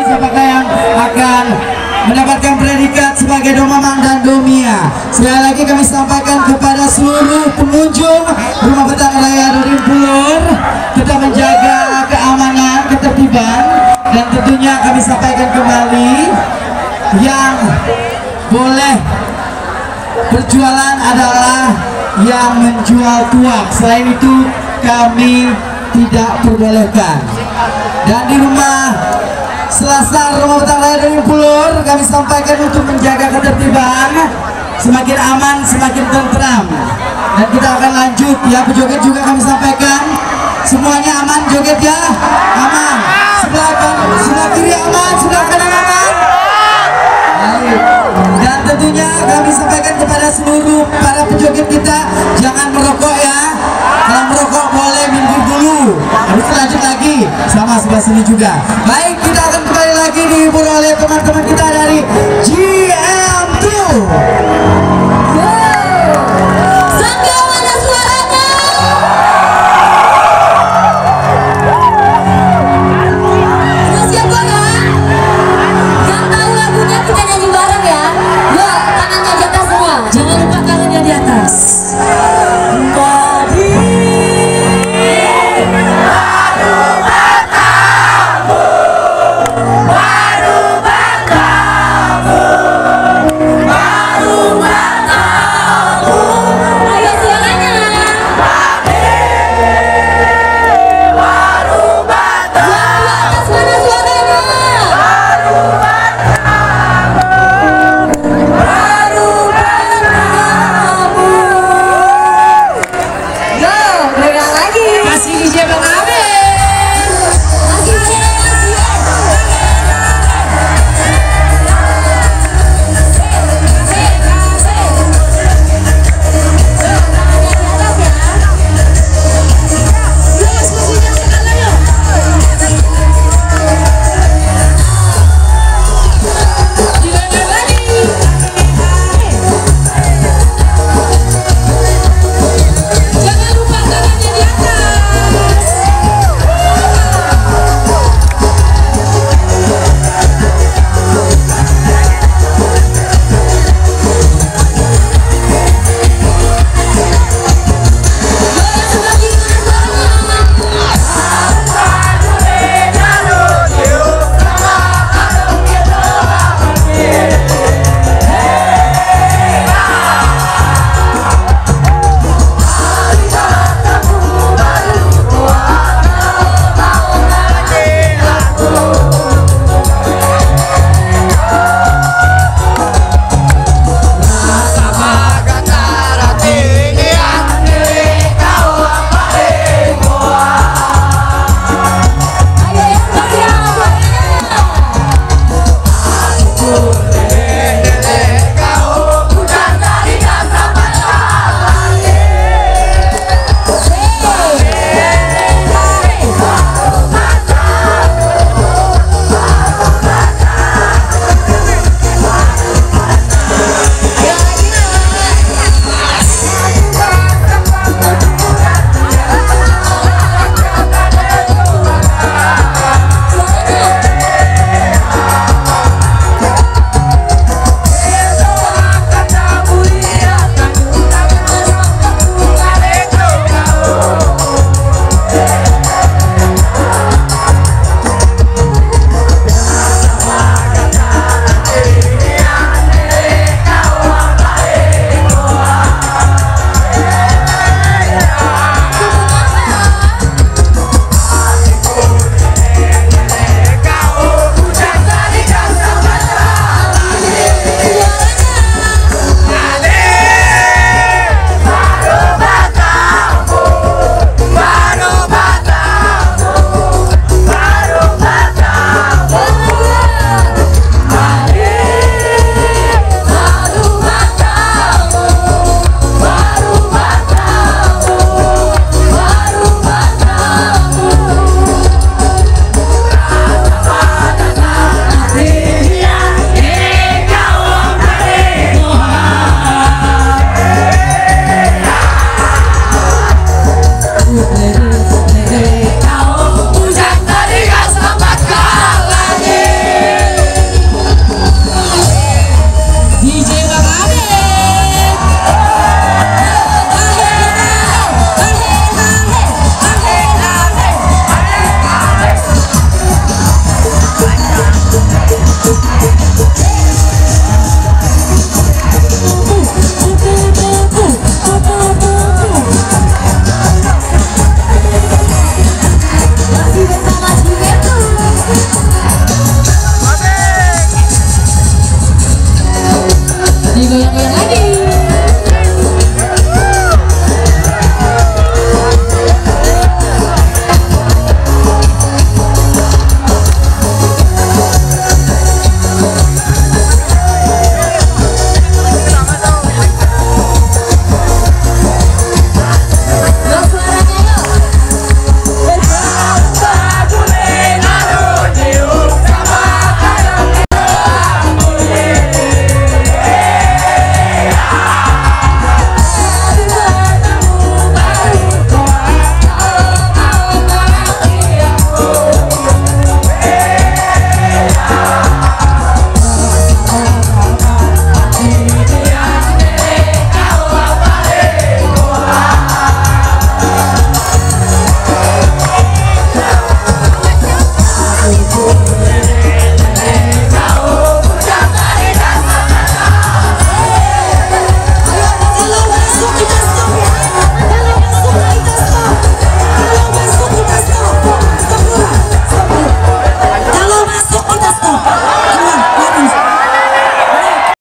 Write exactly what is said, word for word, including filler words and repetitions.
siapakah yang akan mendapatkan predikat sebagai Domamang dan Domia. Sekali lagi kami sampaikan kepada seluruh pengunjung Rumah Petang Raya Durimpulur, tetap menjaga keamanan, ketertiban, dan tentunya kami sampaikan kembali yang boleh berjualan adalah yang menjual tuak. Selain itu kami tidak perbolehkan. Dan di rumah Selasar Rumah Petang Raya Durimpulur kami sampaikan untuk menjaga ketertiban, semakin aman semakin tentram. Dan kita akan lanjut ya, pejoget juga kami sampaikan semuanya aman, joget ya aman, sebelah kanan sebelah kiri aman, sebelah kanan aman. Baik. Dan tentunya kami sampaikan kepada seluruh para pejoget kita, jangan merokok ya. Kalau merokok boleh minggir dulu, harus lanjut lagi sama sebelah sini juga. Baik, kita akan kembali lagi dihibur oleh teman-teman kita dari G M dua. Sangga mana suaranya? Sudah siap ya? Yang tahu lagunya kita nyanyi bareng ya. Yuk, tangannya di atas semua. Jangan lupa tangannya di atas. goyang-goyang lagi.